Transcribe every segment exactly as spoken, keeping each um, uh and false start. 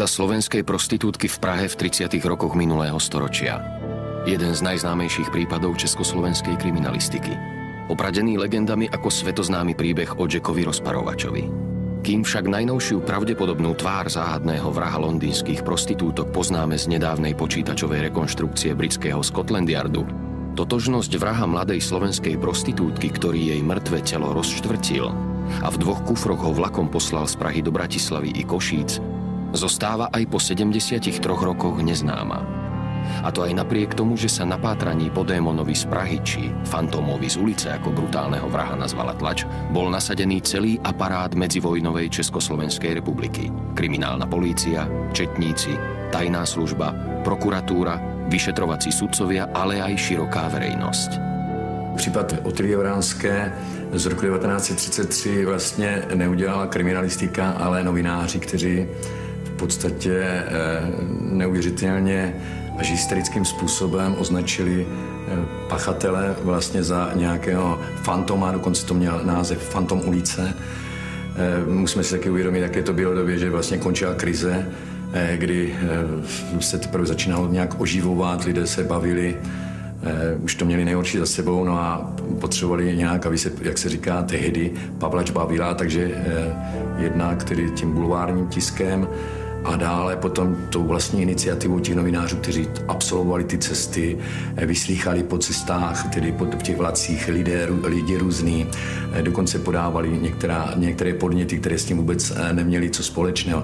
Vražda slovenskej prostitútky v Prahe v tridsiatych rokoch minulého storočia. Jeden z najznámejších prípadov československej kriminalistiky. Opradený legendami ako svetoznámy príbeh o Jackovi rozparovačovi. Kým však najnovšiu pravdepodobnú tvár záhadného vraha londýnskych prostitútok poznáme z nedávnej počítačovej rekonštrukcie britského Scotland Yardu, totožnosť vraha mladej slovenskej prostitútky, ktorý jej mŕtve telo rozštvrtil a v dvoch kufroch ho vlakom poslal z Prahy do Bratislavy i Košíc, zostáva aj po sedemdesiatich troch rokoch neznáma. A to aj napriek tomu, že sa na pátraní po démonovi z Prahy či fantómovi z ulice, ako brutálneho vraha nazvala tlač, bol nasadený celý aparát medzivojnovej Československej republiky. Kriminálna polícia, četníci, tajná služba, prokuratúra, vyšetrovací sudcovia, ale aj široká verejnosť. Případ Otýlie Vránské z roku devatenáct set třicet tři vlastně neudělala kriminalistika, ale novináři, kteří v podstatě neuvěřitelně až hysterickým způsobem označili pachatele vlastně za nějakého fantoma, dokonce to měl název Fantom ulice. Musíme si taky uvědomit, jaké to bylo době, že vlastně končila krize, kdy se teprve začínalo nějak oživovat, lidé se bavili, už to měli nejhorší za sebou, no a potřebovali nějak, aby se, jak se říká, tehdy Pavlač bavila, takže jednak tedy tím bulvárním tiskem a dále potom tou vlastní iniciativou těch novinářů, kteří absolvovali ty cesty, vyslýchali po cestách, tedy v těch vlacích lidé, lidi různý, dokonce podávali některá, některé podněty, které s tím vůbec neměli co společného.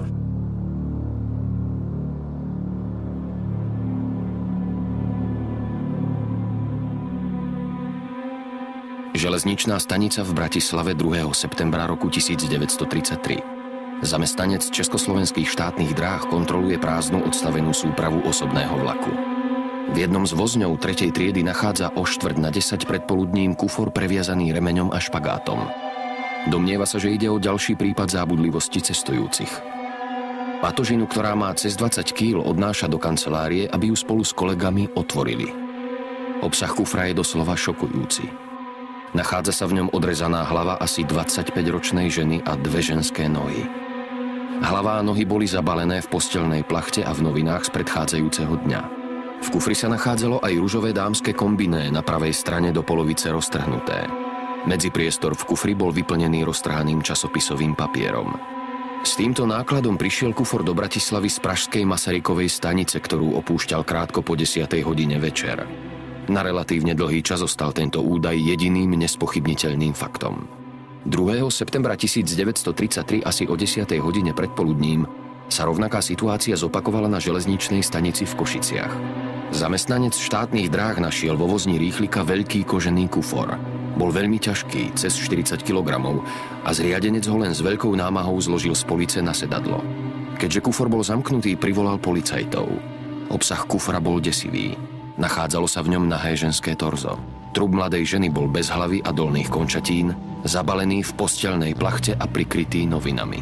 Železničná stanica v Bratislave druhého septembra roku tisícdeväťstotridsaťtri. Zamestnanec Československých štátnych dráh kontroluje prázdnu odstavenú súpravu osobného vlaku. V jednom z vozňov tretej triedy nachádza o štvrť na desať predpoludním kufor previazaný remeňom a špagátom. Domnieva sa, že ide o ďalší prípad zábudlivosti cestujúcich. Patožinu, ktorá má cez dvadsať kíl, odnáša do kancelárie, aby ju spolu s kolegami otvorili. Obsah kufra je doslova šokujúci. Nachádza sa v ňom odrezaná hlava asi dvadsaťpäťročnej ženy a dve ženské nohy. Hlava a nohy boli zabalené v posteľnej plachte a v novinách z predchádzajúceho dňa. V kufri sa nachádzalo aj ružové dámske kombiné na pravej strane do polovice roztrhnuté. Medzipriestor v kufri bol vyplnený roztrhaným časopisovým papierom. S týmto nákladom prišiel kufor do Bratislavy z pražskej Masarykovej stanice, ktorú opúšťal krátko po desiatej hodine večer. Na relatívne dlhý čas zostal tento údaj jediným nespochybniteľným faktom. druhého septembra tisícdeväťstotridsaťtri asi o desiatej hodine predpoludním sa rovnaká situácia zopakovala na železničnej stanici v Košiciach. Zamestnanec štátnych dráh našiel vo vozni rýchlika veľký kožený kufor. Bol veľmi ťažký, cez štyridsať kilogramov, a zriadenec ho len s veľkou námahou zložil z police na sedadlo. Keďže kufor bol zamknutý, privolal policajtov. Obsah kufra bol desivý. Nachádzalo sa v ňom nahé ženské torzo. Trup mladej ženy bol bez hlavy a dolných končatín, zabalený v posteľnej plachte a prikrytý novinami.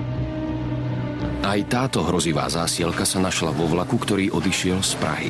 Aj táto hrozivá zásielka sa našla vo vlaku, ktorý odišiel z Prahy.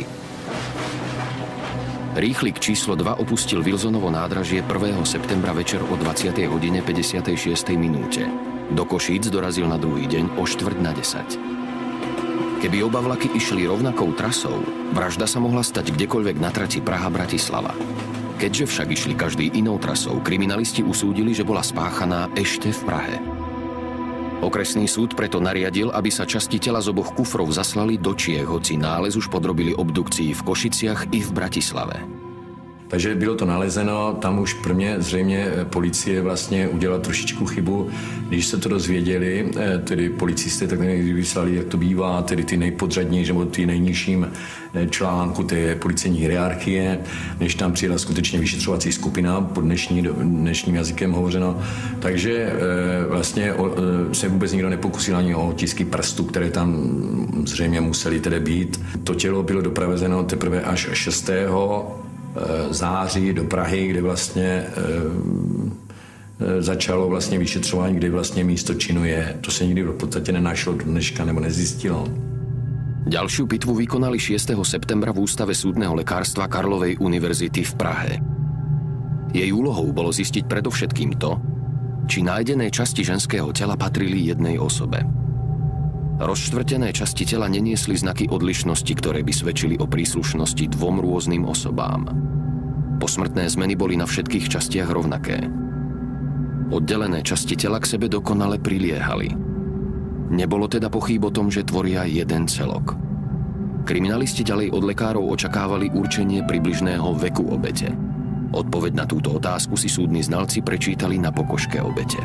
Rýchlik číslo dva opustil Wilsonovo nádražie prvého septembra večer o dvadsiatej hodine päťdesiatej šiestej minúte. Do Košíc dorazil na druhý deň o štvrť na desať. Keby oba vlaky išli rovnakou trasou, vražda sa mohla stať kdekoľvek na trati Praha-Bratislava. Keďže však išli každý inou trasou, kriminalisti usúdili, že bola spáchaná ešte v Prahe. Okresný súd preto nariadil, aby sa časti tela z oboch kufrov zaslali do Čiech, hoci nález už podrobili obdukcii v Košiciach i v Bratislave. Takže bylo to nalezeno, tam už pro mě zřejmě policie vlastně udělala trošičku chybu. Když se to dozvěděli, tedy policisté tak vyslali, jak to bývá, tedy ty nejpodřadnější, nebo ty nejnižším článku té policejní hierarchie, než tam přijela skutečně vyšetřovací skupina, pod dnešní, dnešním jazykem hovořeno. Takže vlastně se vůbec nikdo nepokusil ani o otisky prstů, které tam zřejmě museli tedy být. To tělo bylo dopravezeno teprve až šestého září do Prahy, kde vlastně e, e, začalo vlastně vyšetřování, kde vlastně místo činu je. To se nikdy v podstatě nenašlo do dneška nebo nezjistilo. Ďalšiu pitvu vykonali šiesteho septembra v Ústave súdneho lekárstva Karlovej univerzity v Prahe. Jej úlohou bolo zistiť predovšetkým to, či nájdené časti ženského tela patrili jednej osobe. Rozštvrtené časti tela neniesli znaky odlišnosti, ktoré by svedčili o príslušnosti dvom rôznym osobám. Posmrtné zmeny boli na všetkých častiach rovnaké. Oddelené časti tela k sebe dokonale priliehali. Nebolo teda pochýb o tom, že tvoria jeden celok. Kriminalisti ďalej od lekárov očakávali určenie približného veku obete. Odpoveď na túto otázku si súdni znalci prečítali na pokožke obete.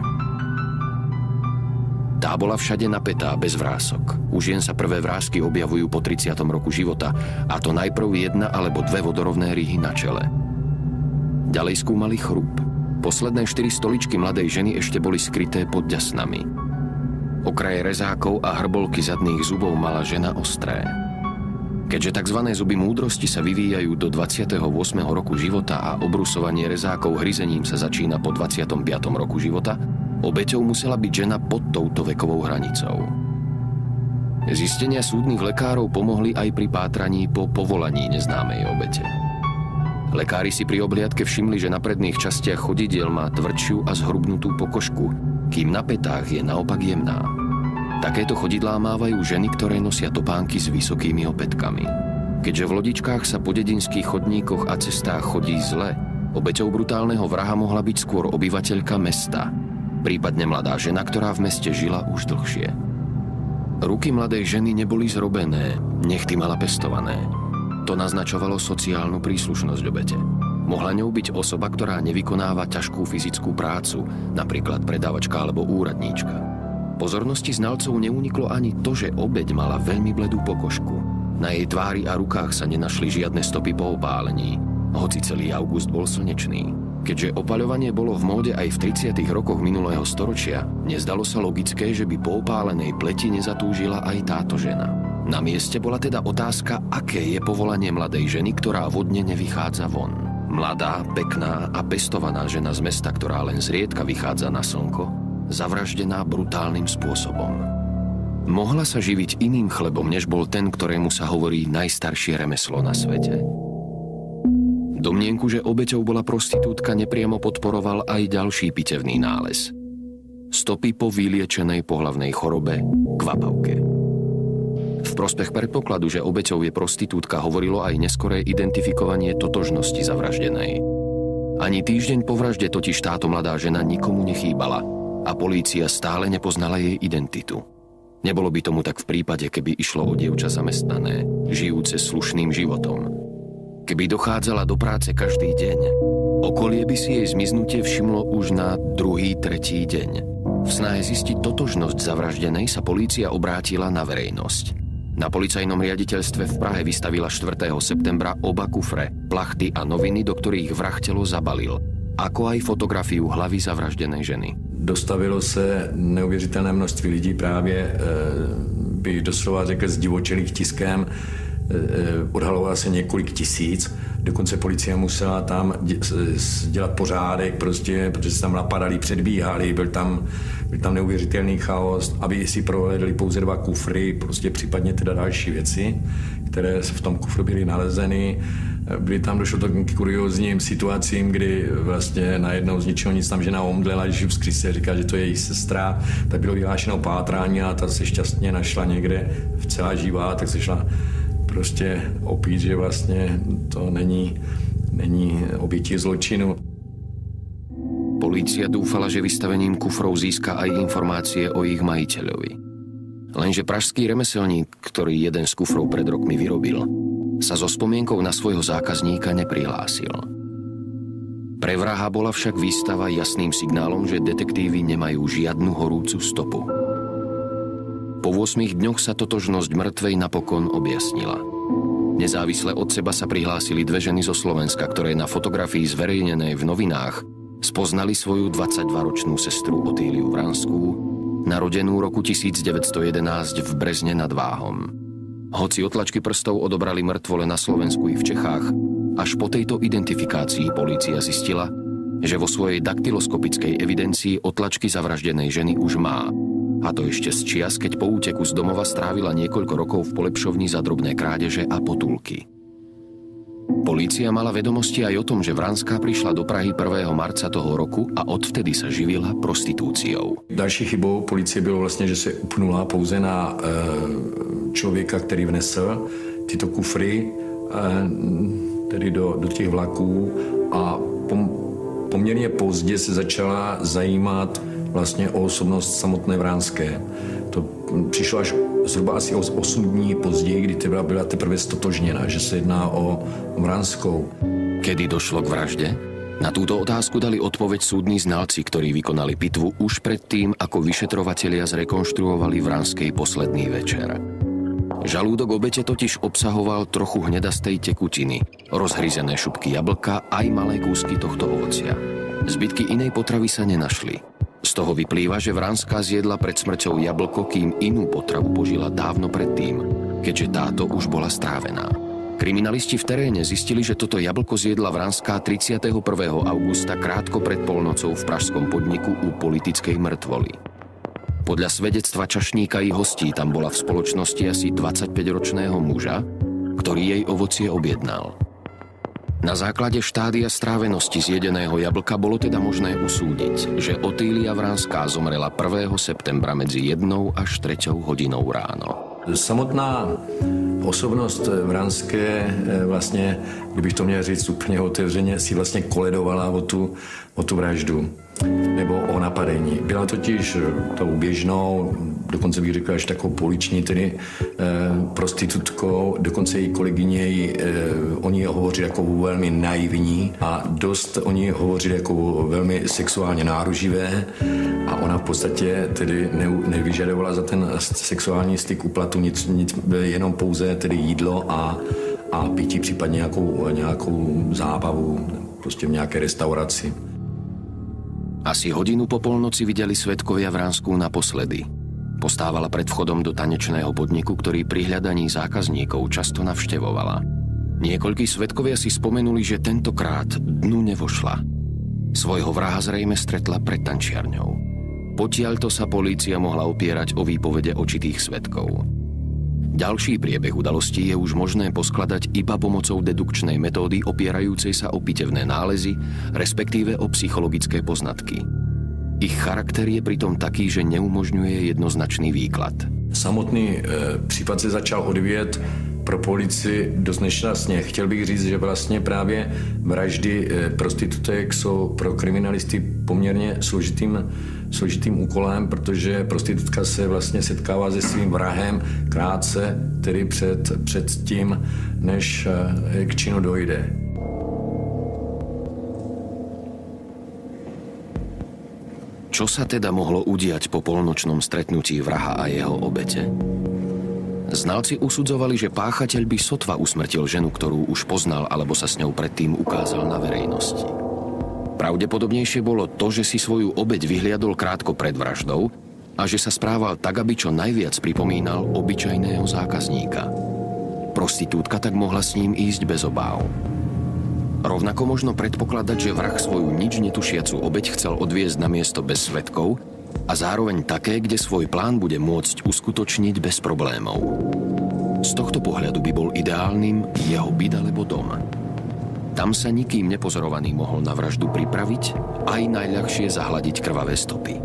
Tá bola všade napätá, bez vrások. U žien sa prvé vrásky objavujú po tridsiatom roku života, a to najprv jedna alebo dve vodorovné rýhy na čele. Ďalej skúmali chrup. Posledné štyri stoličky mladej ženy ešte boli skryté pod ďasnami. Okraje rezákov a hrbolky zadných zubov mala žena ostré. Keďže tzv. Zuby múdrosti sa vyvíjajú do dvadsiateho ôsmeho roku života a obrusovanie rezákov hryzením sa začína po dvadsiatom piatom roku života, obeťou musela byť žena pod touto vekovou hranicou. Zistenia súdnych lekárov pomohli aj pri pátraní po povolaní neznámej obete. Lekári si pri obhliadke všimli, že na predných častiach chodidiel má tvrdšiu a zhrubnutú pokožku, kým na pätách je naopak jemná. Takéto chodidlá mávajú ženy, ktoré nosia topánky s vysokými opätkami. Keďže v lodičkách sa po dedinských chodníkoch a cestách chodí zle, obeťou brutálneho vraha mohla byť skôr obyvateľka mesta, prípadne mladá žena, ktorá v meste žila už dlhšie. Ruky mladej ženy neboli zrobené, nechty mala pestované. To naznačovalo sociálnu príslušnosť obete. Mohla ňou byť osoba, ktorá nevykonáva ťažkú fyzickú prácu, napríklad predávačka alebo úradníčka. Pozornosti znalcov neuniklo ani to, že obeť mala veľmi bledú pokožku. Na jej tvári a rukách sa nenašli žiadne stopy po opálení, hoci celý august bol slnečný. Keďže opaľovanie bolo v móde aj v tridsiatych rokoch minulého storočia, nezdalo sa logické, že by po opálenej pleti nezatúžila aj táto žena. Na mieste bola teda otázka, aké je povolanie mladej ženy, ktorá vodne nevychádza von. Mladá, pekná a pestovaná žena z mesta, ktorá len zriedka vychádza na slnko, zavraždená brutálnym spôsobom. Mohla sa živiť iným chlebom, než bol ten, ktorému sa hovorí najstaršie remeslo na svete. Domnienku, že obeťou bola prostitútka, nepriamo podporoval aj ďalší pitevný nález. Stopy po vyliečenej pohlavnej chorobe kvapavke. V prospech predpokladu, že obeťou je prostitútka, hovorilo aj neskoré identifikovanie totožnosti zavraždenej. Ani týždeň po vražde totiž táto mladá žena nikomu nechýbala a polícia stále nepoznala jej identitu. Nebolo by tomu tak v prípade, keby išlo o dievča zamestnané, žijúce slušným životom. Keby dochádzala do práce každý deň, okolie by si jej zmiznutie všimlo už na druhý, tretí deň. V snahe zistiť totožnosť zavraždenej sa polícia obrátila na verejnosť. Na policajnom riaditeľstve v Prahe vystavila štvrtého septembra oba kufre, plachty a noviny, do ktorých vrah telo zabalil, ako aj fotografiu hlavy zavraždenej ženy. Dostavilo se neuvěřitelné množství lidí, právě bych doslova řekl zdivočelých tiskem, odhalovalo se několik tisíc, dokonce policie musela tam dělat pořádek, prostě, protože se tam napadali, předbíhali, byl tam, byl tam neuvěřitelný chaos, aby si prohlédli pouze dva kufry, prostě případně teda další věci, které v tom kufru byly nalezeny. Byly tam, došlo to k kuriózním situacím, kdy vlastně najednou z ničeho nic tam žena omdlela, když v skryse říká, že to je její sestra, tak bylo vyhlášeno pátrání a ta se šťastně našla někde v celá živá, tak se šla prostě opít, že vlastně to není, není obětí zločinu. Polícia dúfala, že vystavením kufrov získa aj informácie o ich majiteľovi. Lenže pražský remeselník, ktorý jeden z kufrov pred rokmi vyrobil, sa so spomienkou na svojho zákazníka neprihlásil. Pre vraha bola však výstava jasným signálom, že detektívy nemajú žiadnu horúcu stopu. Po ôsmich dňoch sa totožnosť mŕtvej napokon objasnila. Nezávisle od seba sa prihlásili dve ženy zo Slovenska, ktoré na fotografii zverejnenej v novinách spoznali svoju dvadsaťdvaročnú sestru Otíliu Vranskú, narodenú roku tisícdeväťsto jedenásť v Brezne nad Váhom. Hoci otlačky prstov odobrali mŕtvole na Slovensku i v Čechách, až po tejto identifikácii polícia zistila, že vo svojej daktyloskopickej evidencii otlačky zavraždenej ženy už má. A to ešte z čias, keď po úteku z domova strávila niekoľko rokov v polepšovni za drobné krádeže a potulky. Polícia mala vedomosti aj o tom, že Vranská prišla do Prahy prvého marca toho roku a odvtedy sa živila prostitúciou. Další chybou policie bylo vlastně, že se upnula pouze na e, člověka, který vnesl tyto kufry e, tedy do, do těch vlaků a pom, poměrně pozdě se začala zajímat vlastně o osobnost samotné Vránské. To přišlo až zhruba asi osm dní později, kdy teda byla teprve stotožněna, že se jedná o Vranskou. Kedy došlo k vražde? Na túto otázku dali odpoveď súdni znalci, ktorí vykonali pitvu už predtým, ako vyšetrovatelia zrekonštruovali Vranskej posledný večer. Žalúdok obete totiž obsahoval trochu hnedastej tekutiny, rozhryzené šupky jablka aj malé kúsky tohto ovocia. Zbytky inej potravy sa nenašli. Z toho vyplýva, že Vranská zjedla pred smrťou jablko, kým inú potravu požila dávno predtým, keďže táto už bola strávená. Kriminalisti v teréne zistili, že toto jablko zjedla Vranská tridsiateho prvého augusta krátko pred polnocou v pražskom podniku u politickej mŕtvoly. Podľa svedectva čašníka i hostí tam bola v spoločnosti asi dvadsaťpäťročného muža, ktorý jej ovocie objednal. Na základe štádia strávenosti zjedeného jablka bolo teda možné usúdiť, že Otýlia Vranská zomrela prvého septembra medzi jednou až treťou hodinou ráno. Samotná osobnost Vranské vlastně, kdybych to měl říct úplně otevřeně, si vlastně koledovala o tu, o tu vraždu nebo o napadení. Byla totiž tou běžnou, dokonce bych řekl až takovou poliční, tedy e, prostitutkou, dokonce její kolegyně e, o ní hovořili jako velmi naivní a dost o ní hovořili jako velmi sexuálně náruživé a ona v podstatě tedy ne, nevyžadovala za ten sexuální styk úplatu nic, nic, jenom pouze tedy jídlo a, a pití, případně nějakou, nějakou zábavu, prostě v nějaké restauraci. Asi hodinu po polnoci videli svedkovia Vranskú naposledy. Postávala pred vchodom do tanečného podniku, ktorý pri hľadaní zákazníkov často navštevovala. Niekoľkí svedkovia si spomenuli, že tentokrát dnu nevošla. Svojho vraha zrejme stretla pred tančiarňou. Potiaľto sa polícia mohla opierať o výpovede očitých svedkov. Ďalší priebeh udalostí je už možné poskladať iba pomocou dedukčnej metódy opierajúcej sa o pitevné nálezy, respektíve o psychologické poznatky. Ich charakter je pritom taký, že neumožňuje jednoznačný výklad. Samotný e, případ se začal odvíjet pro policii dost nešťastně. Chtěl bych říct, že vlastně právě vraždy e, prostitutek jsou pro kriminalisty poměrně složitým, složitým úkolem, protože prostitutka se vlastně setkává se svým vrahem krátce, tedy před, před tím, než e, k činu dojde. Čo sa teda mohlo udiať po polnočnom stretnutí vraha a jeho obete? Znalci usudzovali, že páchateľ by sotva usmrtil ženu, ktorú už poznal alebo sa s ňou predtým ukázal na verejnosti. Pravdepodobnejšie bolo to, že si svoju obeť vyhliadol krátko pred vraždou a že sa správal tak, aby čo najviac pripomínal obyčajného zákazníka. Prostitútka tak mohla s ním ísť bez obáv. Rovnako možno predpokladať, že vrah svoju nič netušiacu obeť chcel odviezť na miesto bez svedkov a zároveň také, kde svoj plán bude môcť uskutočniť bez problémov. Z tohto pohľadu by bol ideálnym jeho byt alebo dom. Tam sa nikým nepozorovaný mohol na vraždu pripraviť aj najľahšie zahladiť krvavé stopy.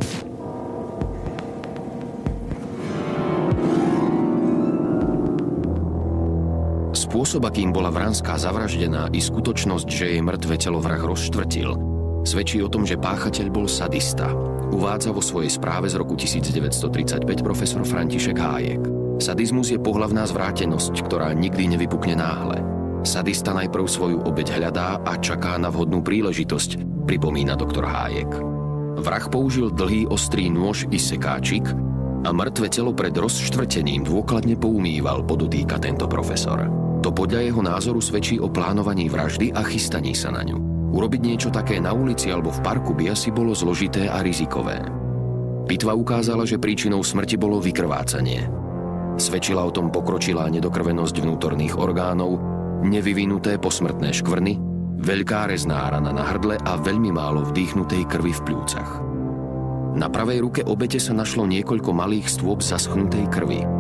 Spôsob, akým bola Vranská zavraždená i skutočnosť, že jej mŕtve telo vrah rozštvrtil, svedčí o tom, že páchateľ bol sadista. Uvádza vo svojej správe z roku devätnásťtridsaťpäť profesor František Hájek. Sadizmus je pohlavná zvrátenosť, ktorá nikdy nevypukne náhle. Sadista najprv svoju obeť hľadá a čaká na vhodnú príležitosť, pripomína doktor Hájek. Vrah použil dlhý ostrý nôž i sekáčik a mŕtve telo pred rozštvrtením dôkladne poumýval, podotýka tento profesor. To podľa jeho názoru svedčí o plánovaní vraždy a chystaní sa na ňu. Urobiť niečo také na ulici alebo v parku by asi bolo zložité a rizikové. Pitva ukázala, že príčinou smrti bolo vykrvácanie. Svedčila o tom pokročilá nedokrvenosť vnútorných orgánov, nevyvinuté posmrtné škvrny, veľká rezná rana na hrdle a veľmi málo vdýchnutej krvi v pľúcach. Na pravej ruke obete sa našlo niekoľko malých stôp zaschnutej krvi.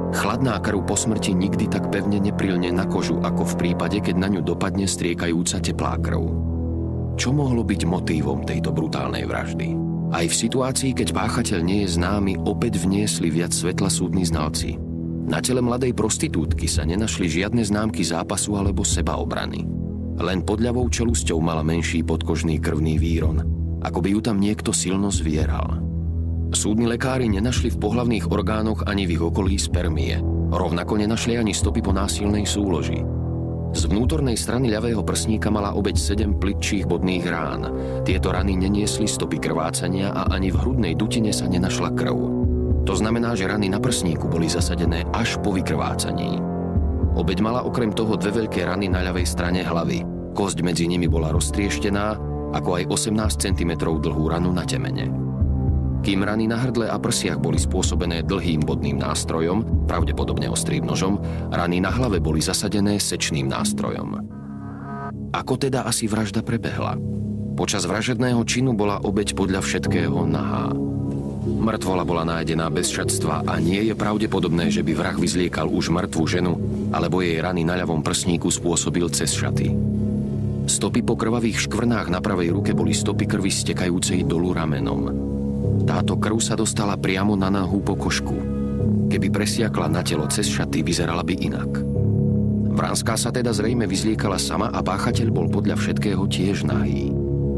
Chladná krv po smrti nikdy tak pevne neprilne na kožu, ako v prípade, keď na ňu dopadne striekajúca teplá krv. Čo mohlo byť motívom tejto brutálnej vraždy? Aj v situácii, keď páchateľ nie je známy, opäť vniesli viac svetla súdni znalci. Na tele mladej prostitútky sa nenašli žiadne známky zápasu alebo sebaobrany. Len pod ľavou čelusťou mala menší podkožný krvný výron, ako by ju tam niekto silno zvieral. Súdni lekári nenašli v pohlavných orgánoch ani v ich okolí spermie. Rovnako nenašli ani stopy po násilnej súloži. Z vnútornej strany ľavého prsníka mala obeť sedem plitčích bodných rán. Tieto rany neniesli stopy krvácania a ani v hrudnej dutine sa nenašla krv. To znamená, že rany na prsníku boli zasadené až po vykrvácaní. Obeť mala okrem toho dve veľké rany na ľavej strane hlavy. Kosť medzi nimi bola roztrieštená, ako aj osemnásť centimetrov dlhú ranu na temene. Kým rany na hrdle a prsiach boli spôsobené dlhým bodným nástrojom, pravdepodobne ostrým nožom, rany na hlave boli zasadené sečným nástrojom. Ako teda asi vražda prebehla? Počas vražedného činu bola obeť podľa všetkého nahá. Mŕtvola bola nájdená bez šatstva a nie je pravdepodobné, že by vrah vyzliekal už mŕtvu ženu, alebo jej rany na ľavom prsníku spôsobil cez šaty. Stopy po krvavých škvrnách na pravej ruke boli stopy krvi stekajúcej dolu ramenom. Táto krv sa dostala priamo na nahú pokožku. Keby presiakla na telo cez šaty, vyzerala by inak. Vranská sa teda zrejme vyzliekala sama a páchateľ bol podľa všetkého tiež nahý.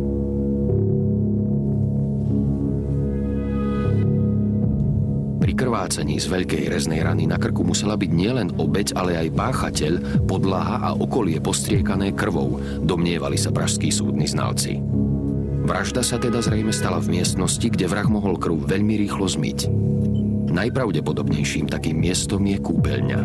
Pri krvácení z veľkej reznej rany na krku musela byť nielen obeť, ale aj páchateľ, podlaha a okolie postriekané krvou, domnievali sa pražskí súdni znalci. Vražda sa teda zrejme stala v miestnosti, kde vrah mohol krv veľmi rýchlo zmyť. Najpravdepodobnejším takým miestom je kúpeľňa.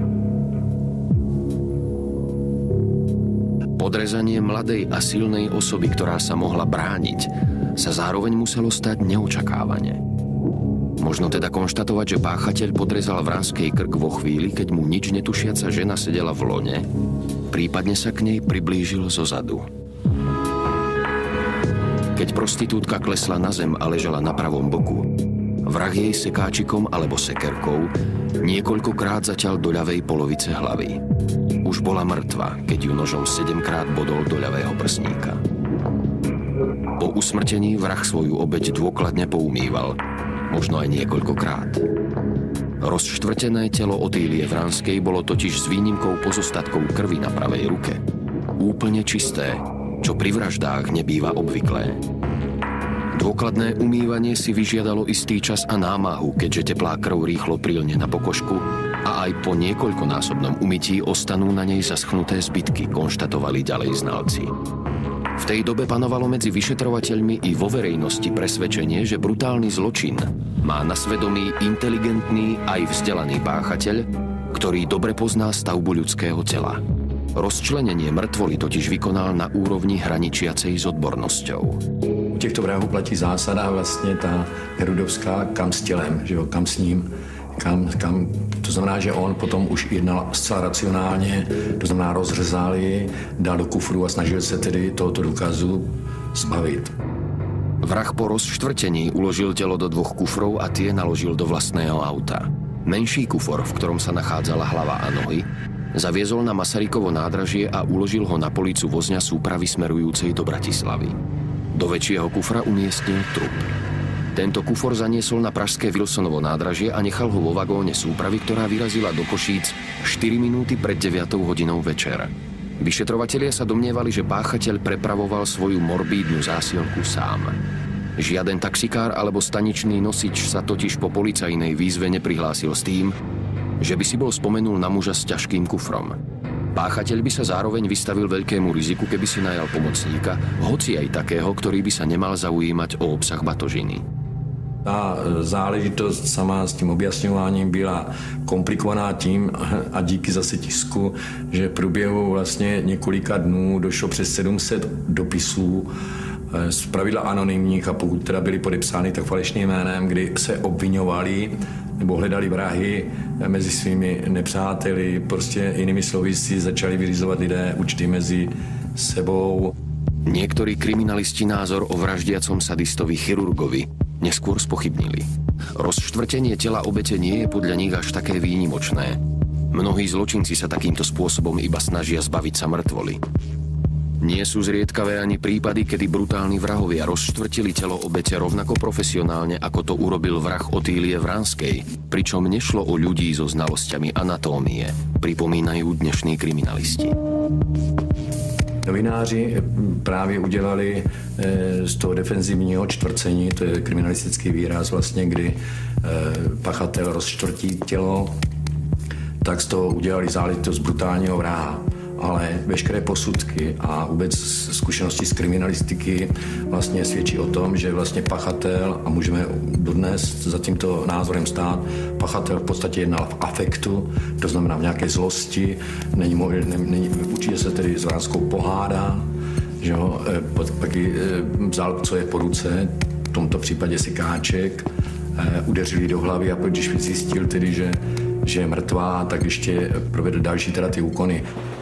Podrezanie mladej a silnej osoby, ktorá sa mohla brániť, sa zároveň muselo stať neočakávane. Možno teda konštatovať, že páchateľ podrezal Vranskej krk vo chvíli, keď mu nič netušiaca žena sedela v lone, prípadne sa k nej priblížil zozadu. Keď prostitútka klesla na zem a ležala na pravom boku, vrah jej sekáčikom alebo sekerkou niekoľkokrát zaťal do ľavej polovice hlavy. Už bola mŕtva, keď ju nožom sedemkrát bodol do ľavého prsníka. Po usmrtení vrah svoju obeť dôkladne poumýval, možno aj niekoľkokrát. Rozštvrtené telo Otýlie Vranskej bolo totiž s výnimkou pozostatkov krvi na pravej ruke úplne čisté, čo pri vraždách nebýva obvyklé. Dôkladné umývanie si vyžiadalo istý čas a námahu, keďže teplá krv rýchlo prilne na pokožku a aj po niekoľkonásobnom umytí ostanú na nej zaschnuté zbytky, konštatovali ďalej znalci. V tej dobe panovalo medzi vyšetrovateľmi i vo verejnosti presvedčenie, že brutálny zločin má na svedomí inteligentný aj vzdelaný páchateľ, ktorý dobre pozná stavbu ľudského tela. Rozčlenenie mŕtvoly totiž vykonal na úrovni hraničiacej s odbornosťou. U těchto vrahů platí zásada vlastně ta herudovská kam s tělem, že jo, kam s ním, kam, kam, to znamená, že on potom už jednal zcela racionálně, to znamená rozřezal ji, dal do kufru a snažil se tedy tohoto důkazu zbavit. Vrah po rozštvrtení uložil telo do dvoch kufrov a tie naložil do vlastného auta. Menší kufor, v ktorom sa nachádzala hlava a nohy, zaviezol na Masarykovo nádražie a uložil ho na policu vozňa súpravy smerujúcej do Bratislavy. Do väčšieho kufra umiestnil trup. Tento kufor zaniesol na pražské Wilsonovo nádražie a nechal ho vo vagóne súpravy, ktorá vyrazila do Košíc štyri minúty pred deviatou hodinou večer. Vyšetrovatelia sa domnievali, že páchateľ prepravoval svoju morbídnu zásielku sám. Žiaden taxikár alebo staničný nosič sa totiž po policajnej výzve neprihlásil s tým, že by si bol spomenul na muža s ťažkým kufrom. Páchateľ by sa zároveň vystavil veľkému riziku, keby si najal pomocníka, hoci aj takého, ktorý by sa nemal zaujímať o obsah batožiny. Ta záležitost sama s tím objasňováním byla komplikovaná tím a díky zase tisku, že v průběhu vlastně několika dnů došlo přes sedm set dopisů z pravidla anonymních a pokud teda byly podepsány tak falešným jménem, kdy se obviňovali nebo hledali vrahy mezi svými nepřáteli, prostě jinými slovy si začali vyřizovat lidé účty mezi sebou. Niektorí kriminalisti názor o vraždiacom sadistovi chirurgovi neskôr spochybnili. Rozštvrtenie tela obete nie je podľa nich až také výnimočné. Mnohí zločinci sa takýmto spôsobom iba snažia zbaviť sa mŕtvoly. Nie sú zriedkavé ani prípady, kedy brutálni vrahovia rozštvrtili telo obete rovnako profesionálne, ako to urobil vrah Otílie Vránskej, pričom nešlo o ľudí so znalosťami anatómie, pripomínajú dnešní kriminalisti. Novináři právě udělali z toho defenzivního čtvrcení, to je kriminalistický výraz vlastně, kdy pachatel rozčtvrtí tělo, tak z toho udělali záležitost brutálního vraha. Ale veškeré posudky a vůbec zkušenosti z kriminalistiky vlastně svědčí o tom, že vlastně pachatel, a můžeme dodnes za tímto názorem stát, pachatel v podstatě jednal v afektu, to znamená v nějaké zlosti, není, ne, není, určitě se tedy s Vránskou pohádá, že ho taky vzal, co je po ruce, v tomto případě sikáček, udeřili do hlavy a když zjistil tedy, že, že je mrtvá, tak ještě provedl další teda ty úkony.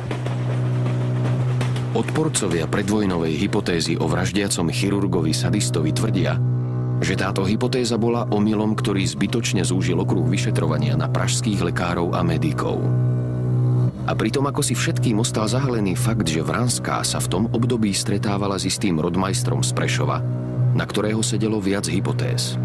Odporcovia predvojnovej hypotézy o vraždiacom chirurgovi sadistovi tvrdia, že táto hypotéza bola omylom, ktorý zbytočne zúžil okruh vyšetrovania na pražských lekárov a medikov. A pritom ako si všetkým ostal zahalený fakt, že Vránska sa v tom období stretávala s istým rodmajstrom z Prešova, na ktorého sedelo viac hypotéz.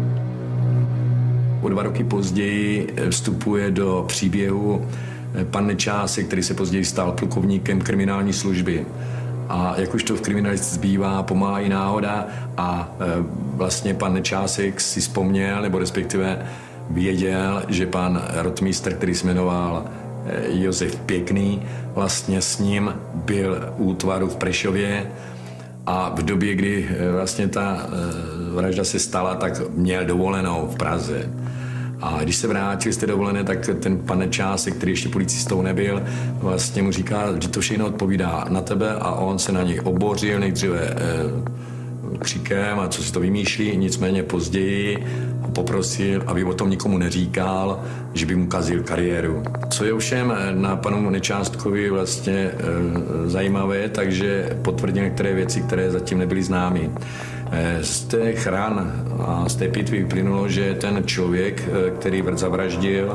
O dva roky později vstupuje do příběhu pan Nečásek, který se později stal plukovníkem kriminální služby. A jak už to v kriminalistice zbývá, pomáhá i náhoda a e, vlastně pan Nečásek si vzpomněl, nebo respektive věděl, že pan rotmístr, který se jmenoval e, Josef Pěkný, vlastně s ním byl u útvaru v Prešově a v době, kdy e, vlastně ta e, vražda se stala, tak měl dovolenou v Praze. A když se vrátil z té dovolené, tak ten pan Nečásek, který ještě policistou nebyl, vlastně mu říká, že to všechno odpovídá na tebe a on se na něj obořil nejdříve e, křikem a co si to vymýšlí, nicméně později ho poprosil, aby o tom nikomu neříkal, že by mu kazil kariéru. Co je ovšem na panu Nečástkovi vlastně e, zajímavé, takže potvrdil některé věci, které zatím nebyly známy. Z těch ran a z té pitvy vyplynulo, že ten člověk, který zavraždil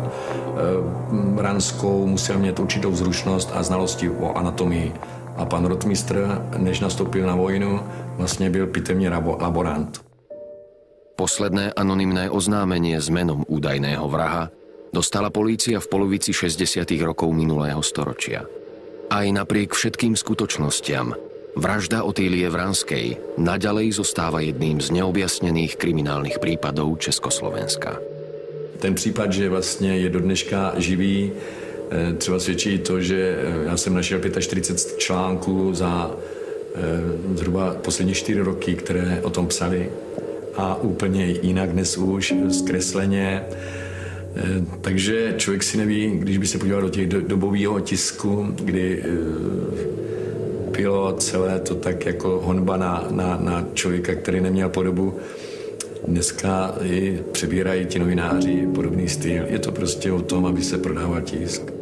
Vránskou, musel mít určitou vzrušnost a znalosti o anatomii. A pan rotmistr, než nastoupil na vojnu, vlastně byl pitevní laborant. Posledné anonymné oznámenie s menom údajného vraha dostala polícia v polovici šesťdesiatych rokov minulého storočia. Aj napriek všetkým skutočnostiam vražda Otílie Vránskej naďalej zostáva jedným z neobjasnených kriminálnych prípadov Československa. Ten případ, že vlastně je do dneška živý, třeba svědčí to, že já jsem našel čtyřicet pět článků za zhruba poslední čtyři roky, které o tom psali a úplně jinak dnes už, zkresleně. Takže člověk si neví, když by se podíval do těch dobového tisku, kdy bylo celé to tak jako honba na, na, na člověka, který neměl podobu. Dneska i přebírají ti novináři podobný styl. Je to prostě o tom, aby se prodával tisk.